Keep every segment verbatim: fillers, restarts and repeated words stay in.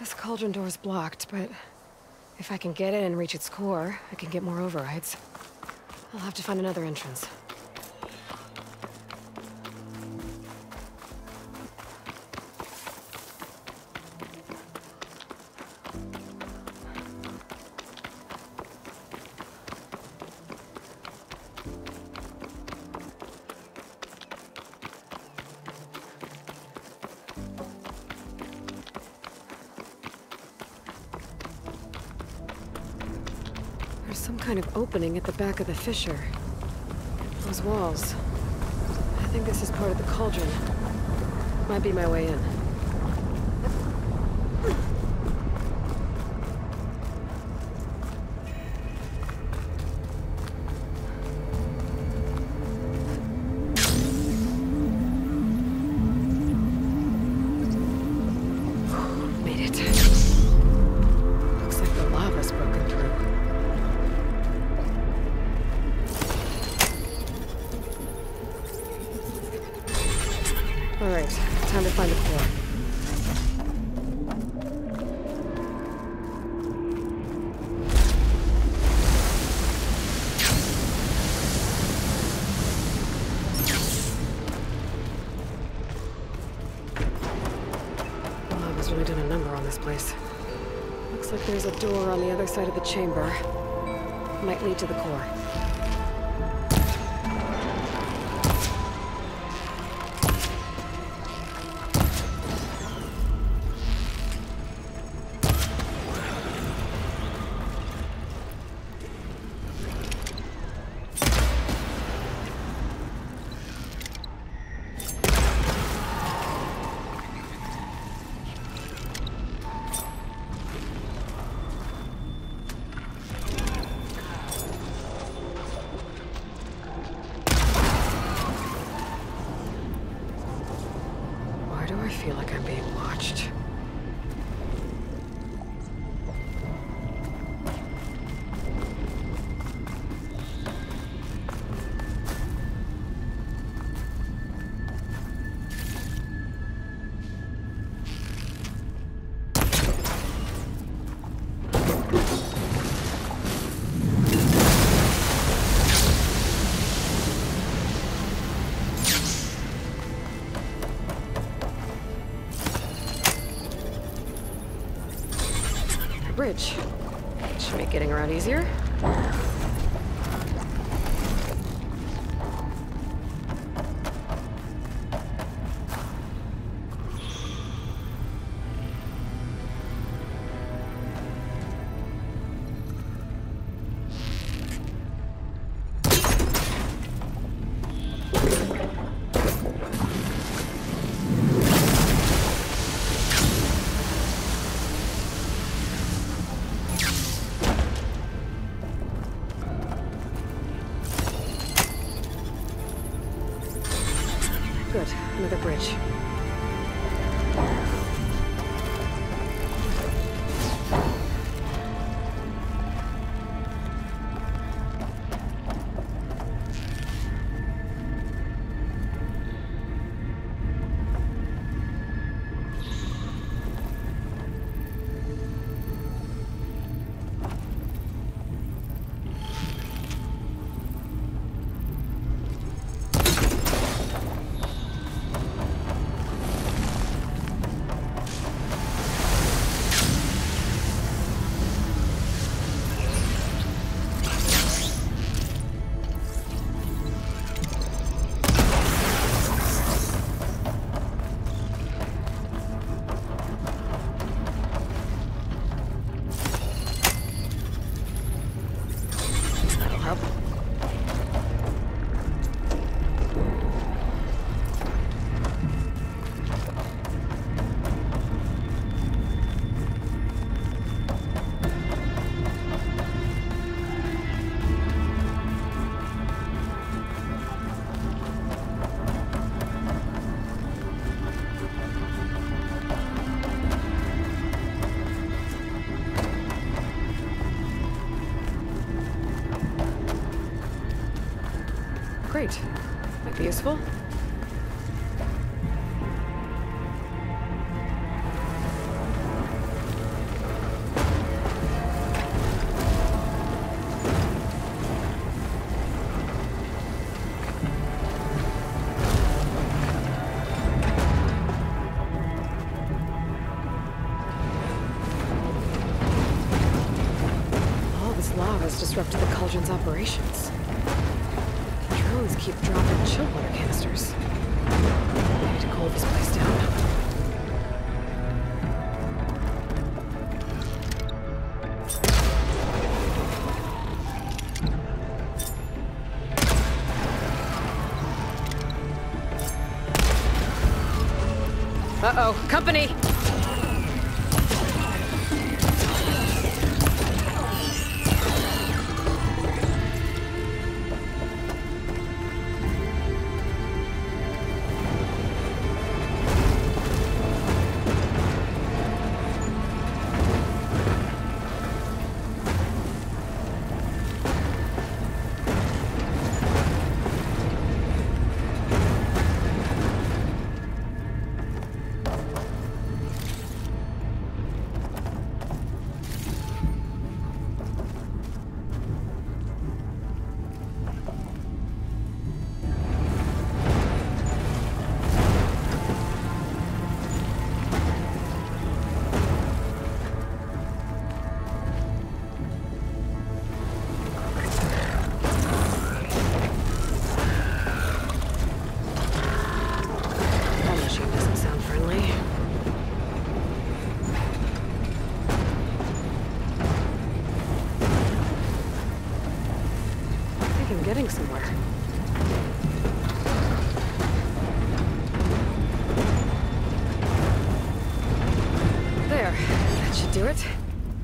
This cauldron door's blocked, but if I can get in and reach its core, I can get more overrides. I'll have to find another entrance. There's some kind of opening at the back of the fissure. Those walls. I think this is part of the cauldron. Might be my way in. Made it. Looks like the lava's broken through. All right, time to find the core. The lava's really done a number on this place. Looks like there's a door on the other side of the chamber. Might lead to the core. Why do I feel like I'm being watched? Bridge. Should make getting around easier. Good. Another bridge. Up. Great. Might be useful. has disrupted the cauldron's operations. The drones keep dropping chill water canisters. Maybe to cool this place down. Uh-oh, company! Getting somewhere. There. That should do it.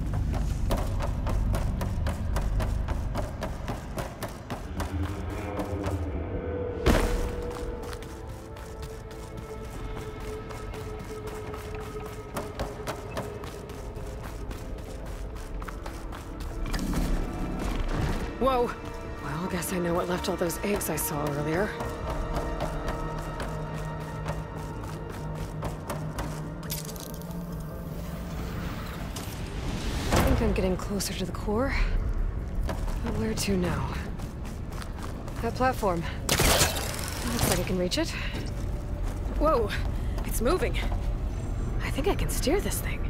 Whoa! Well, guess I know what left all those eggs I saw earlier. I think I'm getting closer to the core. But where to now? That platform. Looks like I can reach it. Whoa! It's moving. I think I can steer this thing.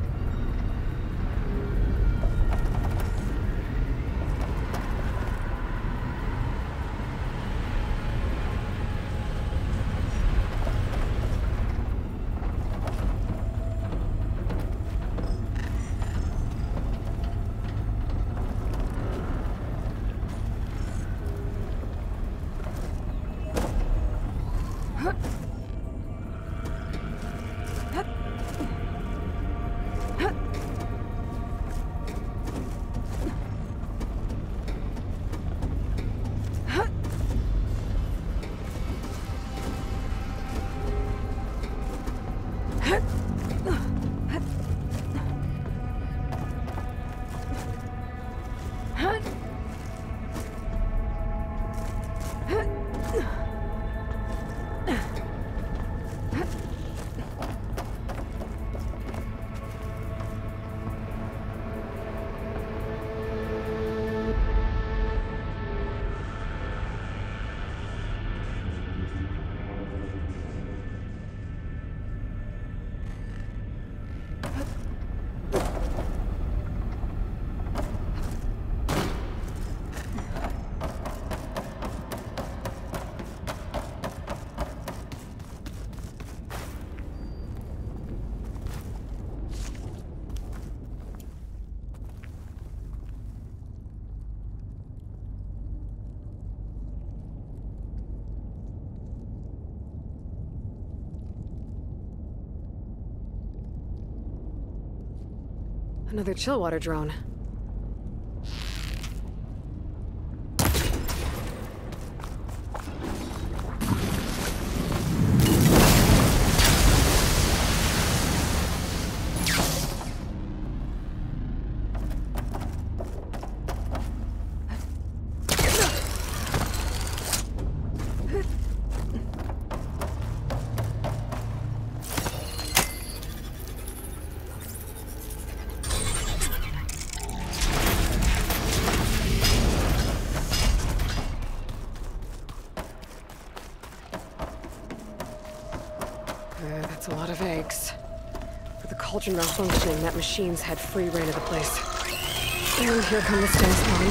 Another chillwater drone. A lot of eggs. With the cauldron malfunctioning, that machine's had free reign of the place. And here come the sting spawn.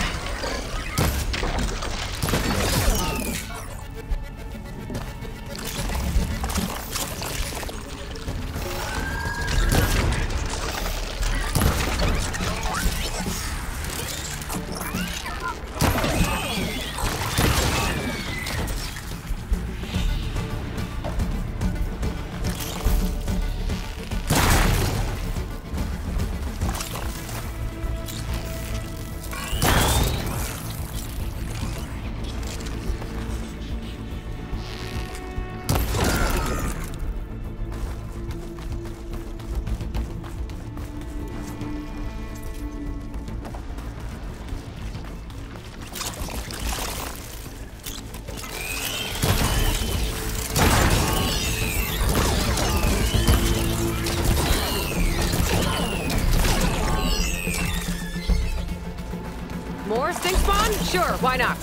More stink spawn? Sure, why not?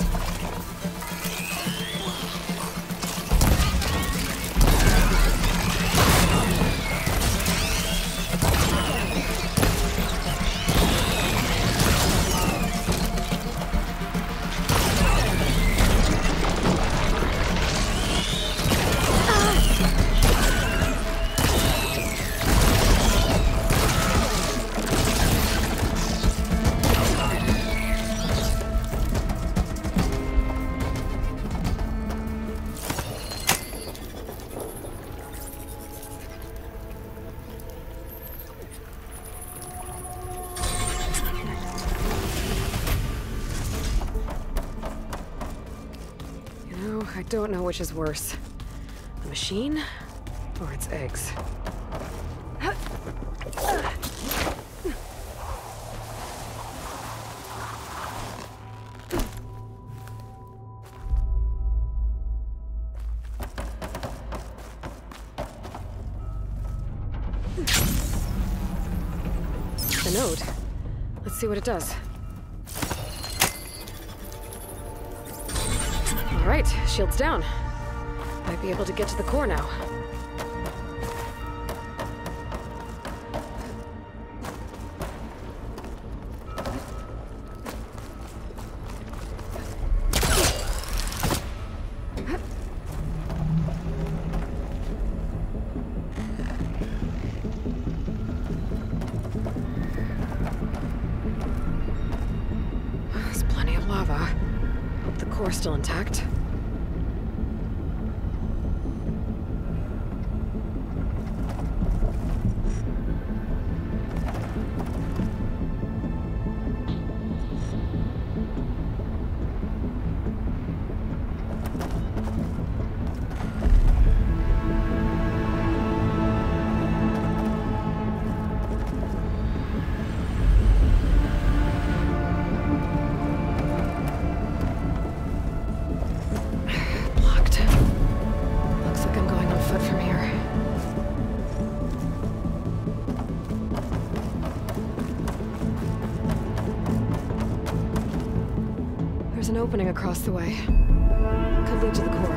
I don't know which is worse. The machine or its eggs. The node. Let's see what it does. All right, shield's down. Might be able to get to the core now. There's plenty of lava. Hope the core's still intact. There's an opening across the way. Could lead to the core.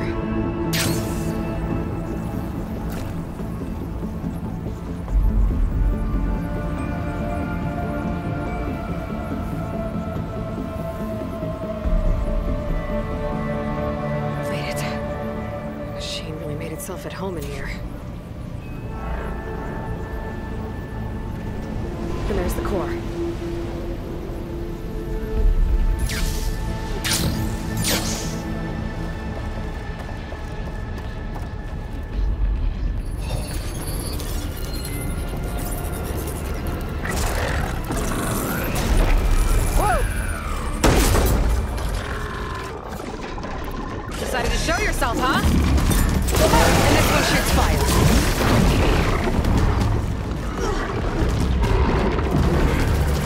Made it. The machine really made itself at home in here. And there's the core. Decided to show yourself, huh? And this one shoots fire.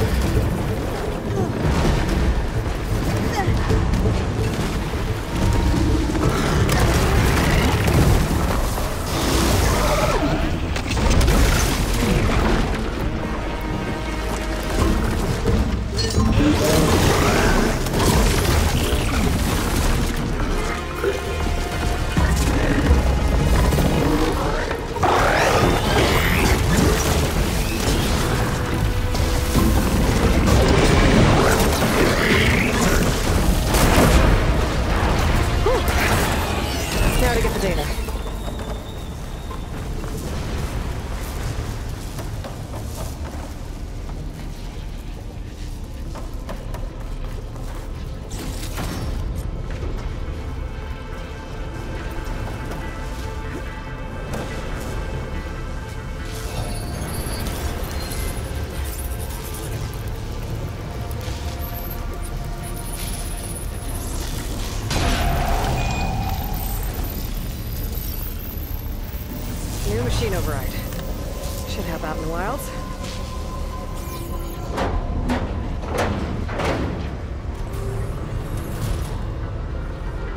Machine override. Should help out in the wilds.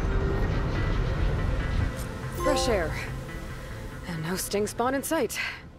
Fresh air. And no sting spawn in sight.